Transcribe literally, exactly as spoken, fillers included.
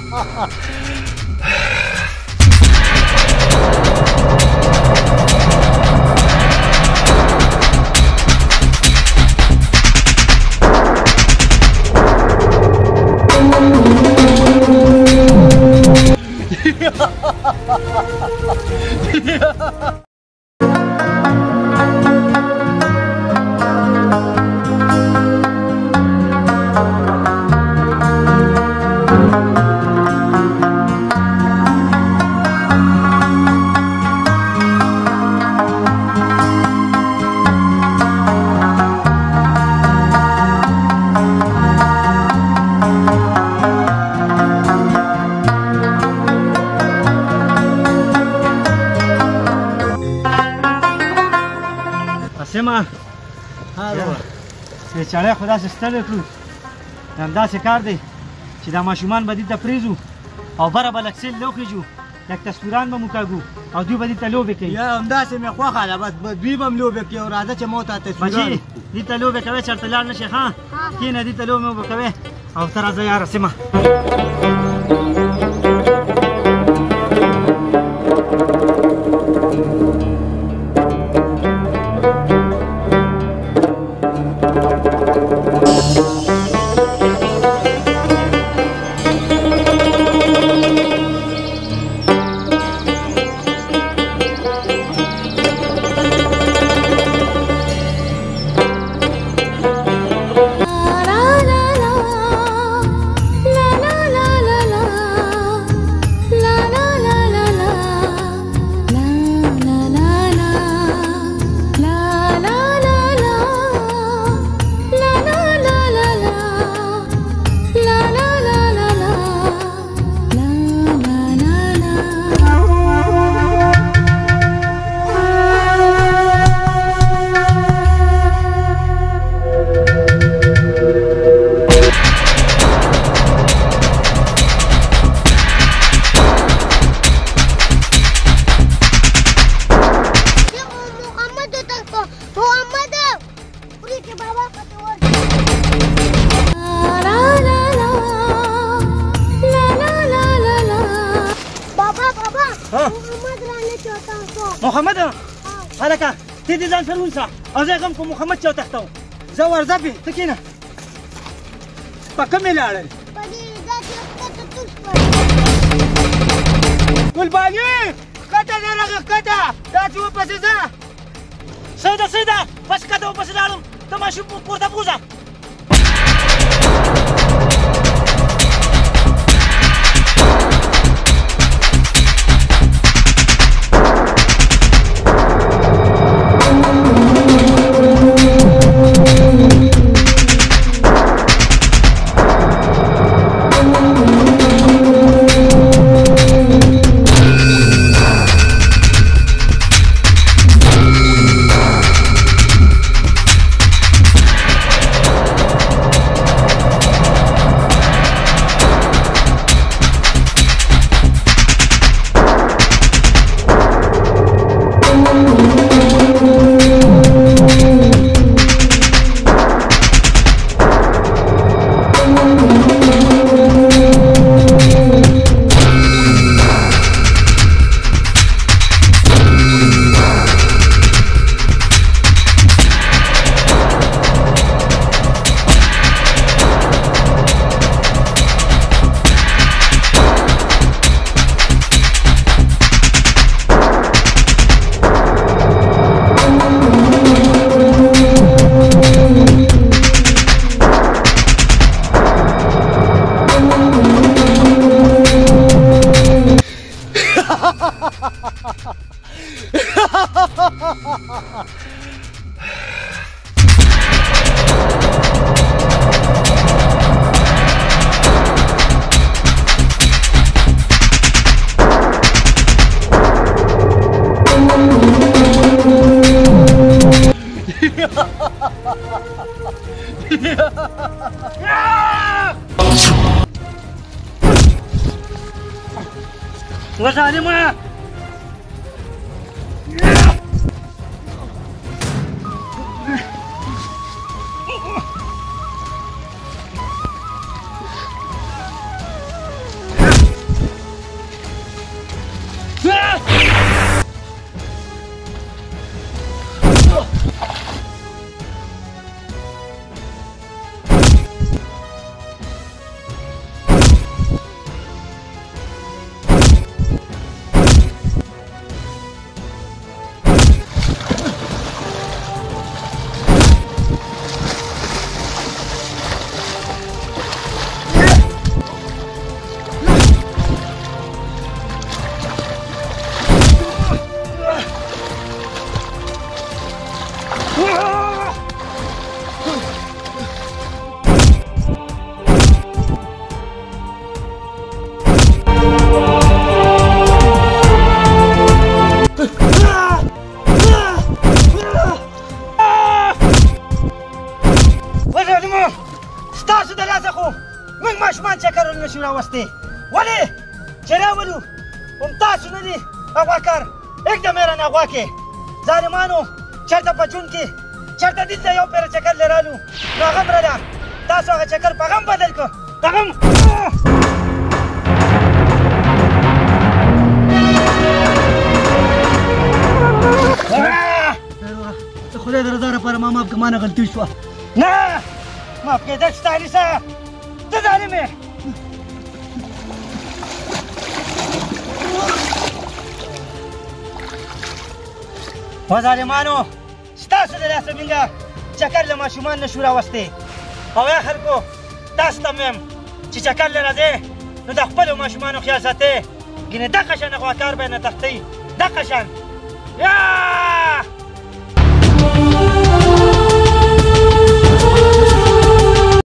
سیمه چړی خو داسې ستړی کړو همداسې کار دی چې دا ماشومان به دې ته پرېږدو او بره به لږ سیل لوخېږو لږ تصویران به مو کاږو او دوی به دې ته لوبې کوي یا همداسې مې خوښه ده بس دوی به هم لوبې کوي او راځه چې ما ته تصویران بچي دې ته لوبې کوې چېرته لاړ نه شې ښه کښېنه دې ته لوبې وبه کوې او ته راځه یاره سیمه محمد هلکه ته دې ځان سره ونیسه او زه یې غم کوم محمد چې وتښتوم زه ورځه پې ته کښېنه په کومې لاړل ګلباني ښکته ځه لږه ښکته داسې وپسې ځه ښه ده ښه ده بس ښکته ورپسې لاړم ته ماشوم کور ته بوځه وظالمه غواکار एकदम را نه غوا کې ظالمانو چېرته په جون کې چېرته دلته یو پېره چکر لرالو نو هغه مړه ده تاسو هغه چکر په غم بدل کړو په غم خدای د رضا لپاره ما ماف که ما نه غلطي شوه نه ماف کېدل شته انیسه ته ظالم یې و ظالمانو ستاسو د لاسه مینګه چکر له ماشومان نه شو راوستی او یا خلکو تاسو ته مې چې چکر له راځې نو د خپلو ماشومانو خیال ساتئ ګینې دغه شان غواکار به نه تښتئ دغه شان یا